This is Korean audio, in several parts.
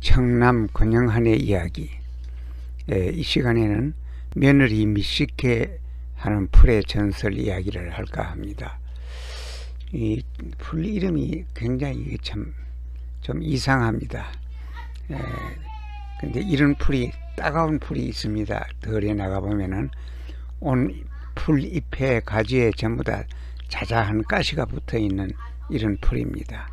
청남 권영한의 이야기. 이 시간에는 며느리 미식회 하는 풀의 전설 이야기를 할까 합니다. 이 풀 이름이 굉장히 좀 이상합니다. 근데 이런 풀이, 따가운 풀이 있습니다. 덜에 나가보면은 온 풀 잎에 가지에 전부 다 자자한 가시가 붙어 있는 이런 풀입니다.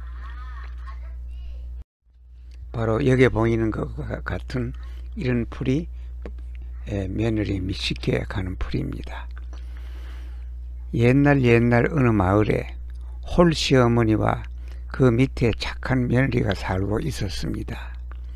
바로 여기에 보이는 것과 같은 이런 풀이 며느리 미식회에 가는 풀입니다. 옛날 어느 마을에 홀 시어머니와 그 밑에 착한 며느리가 살고 있었습니다.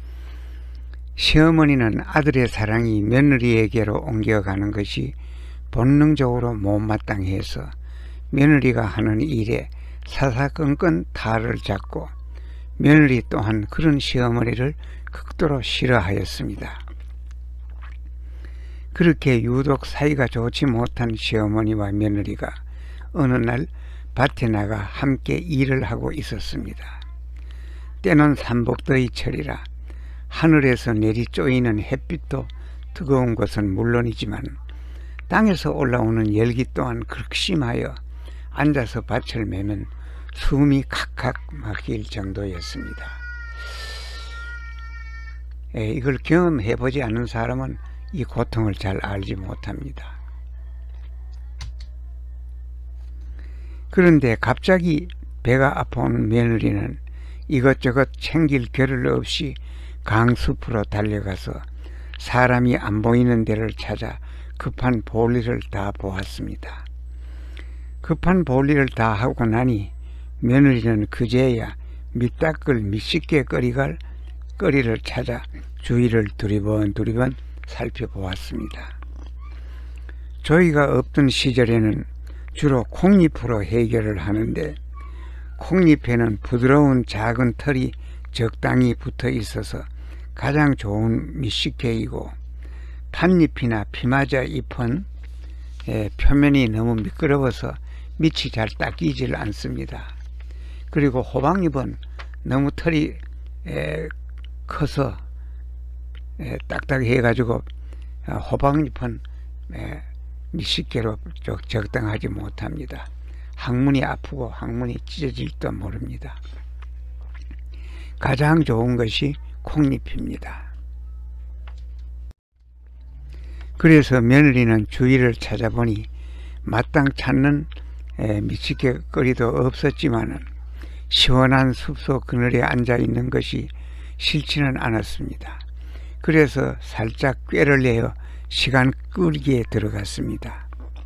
시어머니는 아들의 사랑이 며느리에게로 옮겨가는 것이 본능적으로 못마땅해서 며느리가 하는 일에 사사건건 탈을 잡고 며느리 또한 그런 시어머니를 극도로 싫어하였습니다. 그렇게 유독 사이가 좋지 못한 시어머니와 며느리가 어느 날 밭에 나가 함께 일을 하고 있었습니다. 때는 삼복더위철이라 하늘에서 내리 쪼이는 햇빛도 뜨거운 것은 물론이지만 땅에서 올라오는 열기 또한 극심하여 앉아서 밭을 매면 숨이 칵칵 막힐 정도였습니다. 이걸 경험해보지 않은 사람은 이 고통을 잘 알지 못합니다. 그런데 갑자기 배가 아파온 며느리는 이것저것 챙길 겨를 없이 강숲으로 달려가서 사람이 안 보이는 데를 찾아 급한 볼일을 다 보았습니다. 급한 볼일을 다 하고 나니 며느리는 그제야 밑닦을 미식게 거리를 찾아 주위를 두리번 살펴보았습니다. 조이가 없던 시절에는 주로 콩잎으로 해결을 하는데 콩잎에는 부드러운 작은 털이 적당히 붙어 있어서 가장 좋은 미식회이고, 팥잎이나 피마자 잎은 표면이 너무 미끄러워서 밑이 잘 닦이질 않습니다. 그리고 호박잎은 너무 털이 커서 딱딱해 가지고 호박잎은 미식개로 적당하지 못합니다. 항문이 아프고 항문이 찢어질지도 모릅니다. 가장 좋은 것이 콩잎입니다. 그래서 며느리는 주위를 찾아보니 마땅 찾는 미식개 거리도 없었지만은 시원한 숲속 그늘에 앉아 있는 것이 싫지는 않았습니다. 그래서 살짝 꾀를 내어 시간 끌기에 들어갔습니다.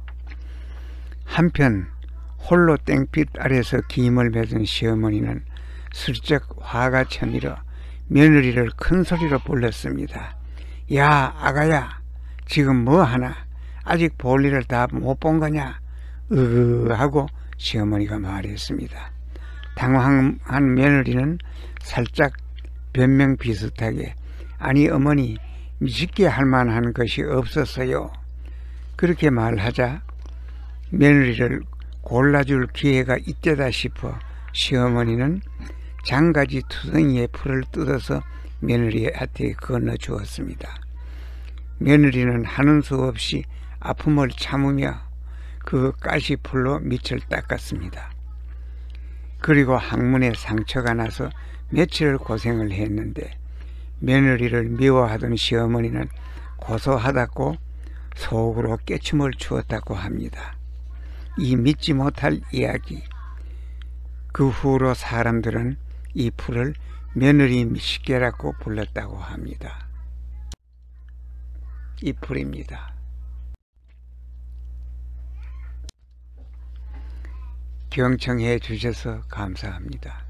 한편 홀로 땡빛 아래서 김을 맺은 시어머니는 슬쩍 화가 쳐밀어 며느리를 큰 소리로 불렀습니다. 야, 아가야, 지금 뭐 하나? 아직 볼일을 다 못 본 거냐? 하고 시어머니가 말했습니다. 당황한 며느리는 살짝 변명 비슷하게, 아니 어머니, 미식게 할 만한 것이 없었어요. 그렇게 말하자 며느리를 골라줄 기회가 이때다 싶어 시어머니는 장가지 투성이의 풀을 뜯어서 며느리한테 건너주었습니다. 며느리는 하는 수 없이 아픔을 참으며 그 가시풀로 밑을 닦았습니다. 그리고 항문에 상처가 나서 며칠 고생을 했는데 며느리를 미워하던 시어머니는 고소하다고 속으로 깨춤을 추었다고 합니다. 이 믿지 못할 이야기. 그 후로 사람들은 이 풀을 며느리 미식개라고 불렀다고 합니다. 이 풀입니다. 경청해 주셔서 감사합니다.